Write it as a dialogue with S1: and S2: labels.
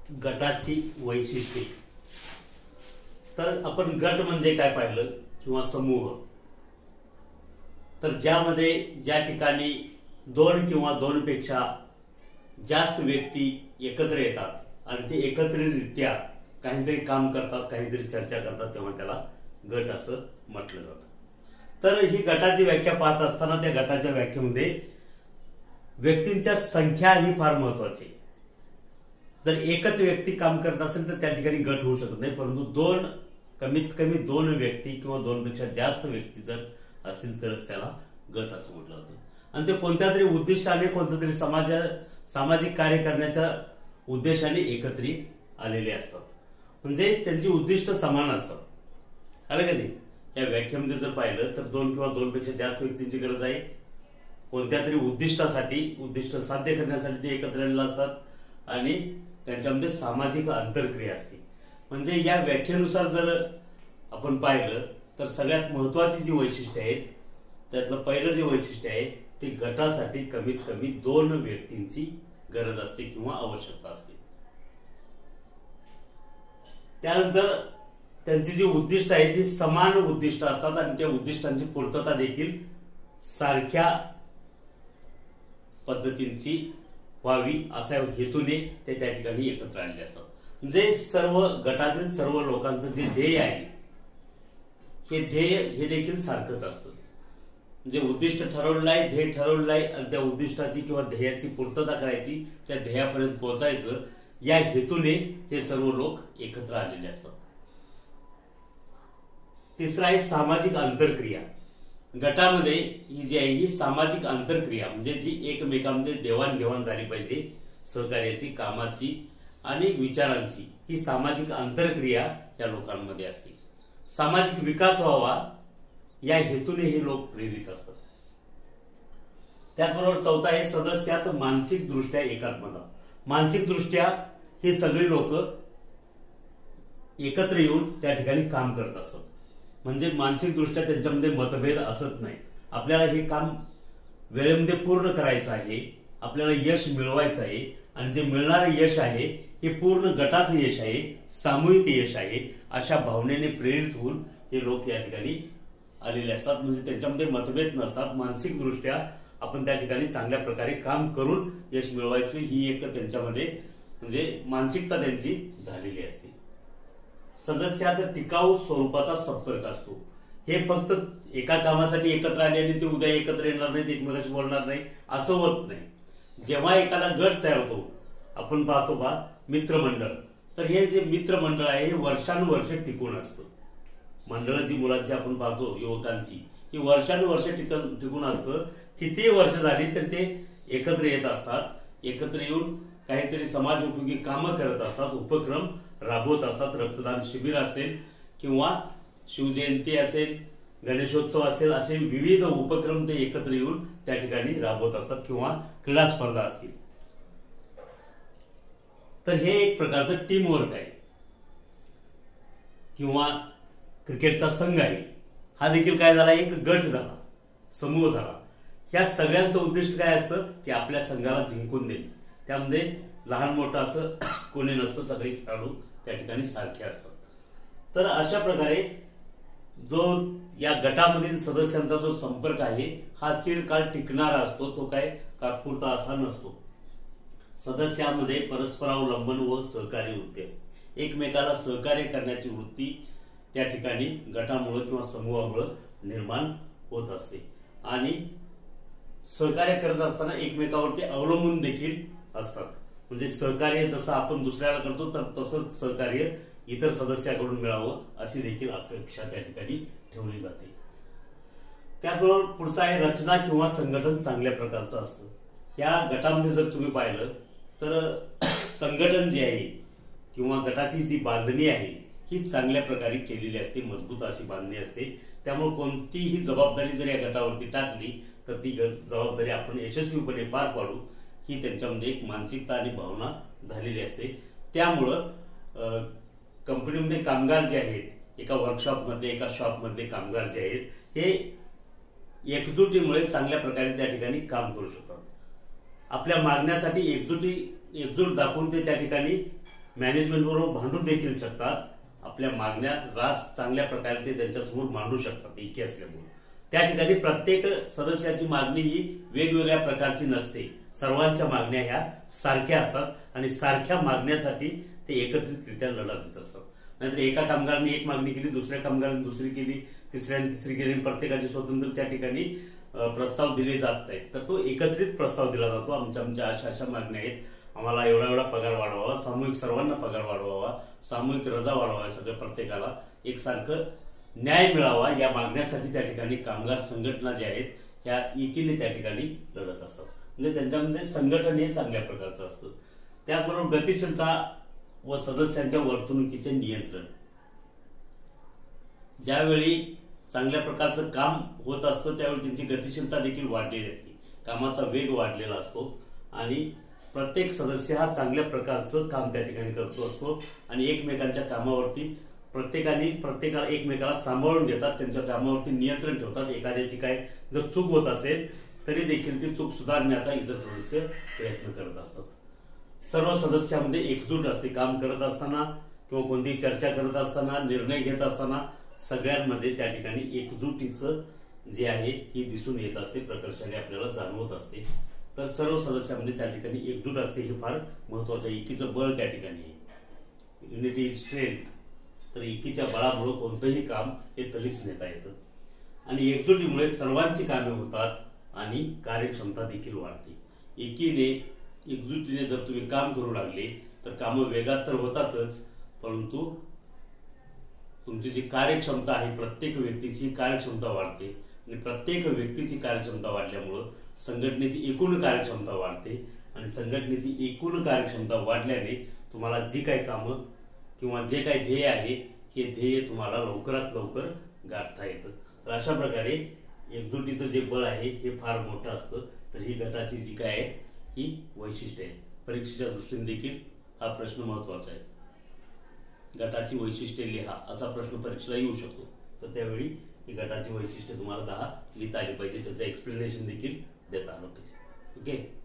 S1: गटाची वैशिष्ट्ये. तर आपण गट म्हणजे काय पाहिलं किंवा समूह, तर ज्या ठिकाणी दोन किंवा दोनपेक्षा जास्त व्यक्ती एकत्र येतात आणि ते एकत्रितरित्या काहीतरी काम करतात, काहीतरी चर्चा करतात, तेव्हा त्याला गट असं म्हटलं जातं. तर ही गटाची व्याख्या पाहत असताना त्या गटाच्या व्याख्येमध्ये व्यक्तींच्या संख्या ही फार महत्वाची. जर एकच व्यक्ती काम करत असेल तर त्या ठिकाणी गट होऊ शकत नाही, परंतु कमीत कमी दोन व्यक्ती किंवा दोनपेक्षा जास्त व्यक्ती जर असतील तरच त्याला गट असं म्हटलं जातं. आणि ते कोणत्या तरी उद्दिष्टाने, कोणत्या तरी सामाजिक कार्य करण्याच्या उद्देशाने एकत्रित आलेले असतात, म्हणजे त्यांची उद्दिष्ट समान असतात. आलं का नाही? या व्याख्येमध्ये जर पाहिलं तर दोन किंवा दोनपेक्षा जास्त व्यक्तींची गरज आहे. कोणत्या तरी उद्दिष्ट साध्य करण्यासाठी ते एकत्र आलेले असतात आणि त्यांच्यामध्ये सामाजिक आंतरक्रिया असते. म्हणजे या व्याख्येनुसार जर आपण पाहिलं तर सगळ्यात महत्वाची जी वैशिष्ट्ये आहेत त्यातलं पहिलं जे वैशिष्ट्य आहे ते गटासाठी कमीत कमी दोन व्यक्तींची गरज असते किंवा आवश्यकता असते. त्यानंतर त्यांची जी उद्दिष्ट आहेत ती समान उद्दिष्ट असतात आणि त्या उद्दिष्टांची पूर्तता देखील सारख्या पद्धतींची व्हावी अशा हेतूने ते त्या ठिकाणी एकत्र आलेले असतात. म्हणजे सर्व गटातील सर्व लोकांचं जे ध्येय आहे हे ध्येय हे देखील सारखंच असतं. म्हणजे उद्दिष्ट ठरवलेलं आहे, ध्येय ठरवलेलं आहे आणि त्या उद्दिष्टाची किंवा ध्येयाची पूर्तता करायची, त्या ध्येयापर्यंत पोहोचायचं या हेतूने हे सर्व लोक एकत्र आलेले असतात. तिसरा आहे सामाजिक आंतरक्रिया. गटामध्ये ही जी आहे ही सामाजिक आंतरक्रिया म्हणजे जी एकमेकांमध्ये देवाणघेवाण झाली पाहिजे, सहकार्याची, कामाची आणि विचारांची, ही सामाजिक आंतरक्रिया या लोकांमध्ये असते. सामाजिक विकास व्हावा या हेतूने हे लोक प्रेरित असतात. त्याचबरोबर चौथा आहे सदस्यात मानसिक दृष्ट्या एकात्मता. मानसिक दृष्ट्या हे सगळे लोक एकत्र येऊन त्या ठिकाणी काम करत असतात. म्हणजे मानसिक दृष्ट्या त्यांच्यामध्ये मतभेद असत नाही. आपल्याला हे काम वेळेमध्ये पूर्ण करायचं आहे, आपल्याला यश मिळवायचं आहे आणि जे मिळणारे यश आहे हे पूर्ण गटाचं यश आहे, सामूहिक यश आहे, अशा भावनेने प्रेरित होऊन हे लोक या ठिकाणी आलेले असतात. म्हणजे त्यांच्यामध्ये मतभेद नसतात. मानसिक दृष्ट्या आपण त्या ठिकाणी चांगल्या प्रकारे काम करून यश मिळवायचं ही एक त्यांच्यामध्ये म्हणजे मानसिकता त्यांची झालेली असते. सदस्यात टिकाऊ स्वरूपाचा संपर्क असतो. हे फक्त एका कामासाठी एकत्र आले आणि ते उद्या एकत्र येणार नाहीत, एकमेकांशी बोलणार नाही असं होत नाही. जेव्हा एखादा गट तयार होतो, आपण पाहतो बा मित्रमंडळ, तर हे जे मित्रमंडळ आहे हे वर्षानुवर्ष टिकून असतं. मंडळ जी मुलांची आपण पाहतो युवकांची, ही वर्षानुवर्ष टिकून असतं. किती वर्ष झाली तर ते एकत्र येत असतात, एकत्र येऊन काहीतरी समाज उपयोगी कामं करत असतात, उपक्रम राबवत असतात. रक्तदान शिबिर असेल किंवा शिवजयंती असेल, गणेशोत्सव असेल, असे विविध उपक्रम ते एकत्र येऊन त्या ठिकाणी राबवत असतात किंवा क्रीडा स्पर्धा असतील. तर हे एक प्रकारचं टीम वर्क आहे. किंवा क्रिकेटचा संघ आहे, हा देखील काय झाला, एक गट झाला, समूह झाला. ह्या सगळ्यांचं उद्दिष्ट काय असतं की आपल्या संघाला जिंकून देणे. त्यामध्ये लहान मोठं असं कोणी नसतं, सगळे खेळाडू त्या ठिकाणी सारखे असतात. तर अशा प्रकारे जो या गटामधील सदस्यांचा जो संपर्क आहे हा चिरकाळ टिकणारा असतो, तो काय तात्पुरता असा नसतो. सदस्यांमध्ये परस्परावलंबन व सहकार्य वृत्ती असते. एकमेकाला सहकार्य करण्याची वृत्ती त्या ठिकाणी गटामुळे किंवा समूहामुळे निर्माण होत असते. आणि सहकार्य करत असताना एकमेकावरती अवलंबून देखील असतात. म्हणजे सहकार्य जसं आपण दुसऱ्याला करतो तर तसंच सहकार्य इतर सदस्याकडून मिळावं अशी देखील अपेक्षा त्या ठिकाणी ठेवली जाते. त्याचबरोबर पुढचा आहे रचना किंवा संघटन चांगल्या प्रकारचं असतं. या गटामध्ये जर तुम्ही पाहिलं तर संघटन जे आहे किंवा गटाची जी बांधणी आहे ही चांगल्या प्रकारे केलेली असते, मजबूत अशी बांधणी असते. त्यामुळे कोणतीही जबाबदारी जर या गटावरती टाकली तर ती जबाबदारी आपण यशस्वीपणे पार पाडू ही त्यांच्यामध्ये एक मानसिकता आणि भावना झालेली असते. त्यामुळं कंपनीमध्ये कामगार जे आहेत, एका वर्कशॉप मधले, एका शॉप मधले कामगार जे आहेत हे एकजुटीमुळे चांगल्या प्रकारे त्या ठिकाणी काम करू शकतात. आपल्या मागण्यासाठी एकजूट दाखवून ते त्या ठिकाणी मॅनेजमेंट बरोबर भांडून देखील शकतात, आपल्या मागण्या रास्त चांगल्या प्रकारे ते त्यांच्यासमोर मांडू शकतात एकी असल्यामुळे. त्या ठिकाणी प्रत्येक सदस्याची मागणी ही वेगवेगळ्या प्रकारची नसते, सर्वांच्या मागण्या ह्या सारख्या असतात आणि सारख्या मागण्यासाठी ते एकत्रितरित्या लढा देत असतात. नाहीतर एका कामगारांनी एक मागणी केली, दुसऱ्या कामगारांनी दुसरी केली, तिसऱ्याने तिसरी केली, प्रत्येकाची स्वतंत्र त्या ठिकाणी प्रस्ताव दिले जात नाहीत, तर तो एकत्रित प्रस्ताव दिला जातो. आमच्या अशा मागण्या आहेत, आम्हाला एवढा पगार वाढवावा, सामूहिक सर्वांना पगार वाढवावा, सामूहिक रजा वाढवावा, सगळ्या प्रत्येकाला एकसारखं न्याय मिळावा, या मागण्यासाठी त्या ठिकाणी कामगार संघटना ज्या आहेत ह्या एकीने त्या ठिकाणी लढत असतात. म्हणजे त्यांच्यामध्ये संघटन हे चांगल्या प्रकारचं असतं. त्याचबरोबर गतिशीलता व सदस्यांच्या वर्तणुकीचे नियंत्रण. ज्यावेळी चांगल्या प्रकारचं काम होत असतं त्यावेळी त्यांची गतिशीलता देखील वाढलेली असते, कामाचा वेग वाढलेला असतो आणि प्रत्येक सदस्य हा चांगल्या प्रकारचं काम त्या ठिकाणी करतो असतो आणि एकमेकांच्या कामावरती प्रत्येकाला एकमेकाला सांभाळून घेतात, त्यांच्या कामावरती नियंत्रण ठेवतात. एखाद्याची काय जर चूक होत असेल तरी देखील ती चूक सुधारण्याचा इतर सदस्य प्रयत्न करत असतात. सर्व सदस्यामध्ये एकजूट असते, काम करत असताना किंवा कोणतीही चर्चा करत असताना, निर्णय घेत असताना सगळ्यांमध्ये त्या ठिकाणी एकजुटीचं जे आहे ही दिसून येत असते, प्रकर्षाने आपल्याला जाणवत असते. तर सर्व सदस्यांमध्ये त्या ठिकाणी एकजूट असते, हे फार महत्वाचं आहे. एकीचं बळ त्या ठिकाणी आहे, युनिटी इज स्ट्रेंथ. तर एकीच्या बळामुळे कोणतंही काम हे तलीस नेता येतं आणि एकजुटीमुळे सर्वांची कामे होतात आणि कार्यक्षमता देखील वाढते. एकजुटीने जर तुम्ही काम करू लागले तर कामं वेगात तर होतातच, परंतु तुमची जी कार्यक्षमता आहे, प्रत्येक व्यक्तीची कार्यक्षमता वाढते आणि प्रत्येक व्यक्तीची कार्यक्षमता वाढल्यामुळं संघटनेची एकूण कार्यक्षमता वाढते आणि संघटनेची एकूण कार्यक्षमता वाढल्याने तुम्हाला जी काही कामं किंवा जे काही ध्येय आहे हे ध्येय तुम्हाला लवकरात लवकर गाठता येतं. तर अशा प्रकारे एकजुटीचं जे बळ आहे हे फार मोठं असतं. तर ही गटाची जी काय आहे ही वैशिष्ट्य आहे. परीक्षेच्या दृष्टीने देखील हा प्रश्न महत्वाचा आहे. गटाची वैशिष्ट्ये लिहा असा प्रश्न परीक्षेला येऊ शकतो, तर त्यावेळी ही गटाची वैशिष्ट्ये तुम्हाला 10 लिहिता आली पाहिजे, त्याचं एक्सप्लेनेशन देखील देता आलं पाहिजे. ओके.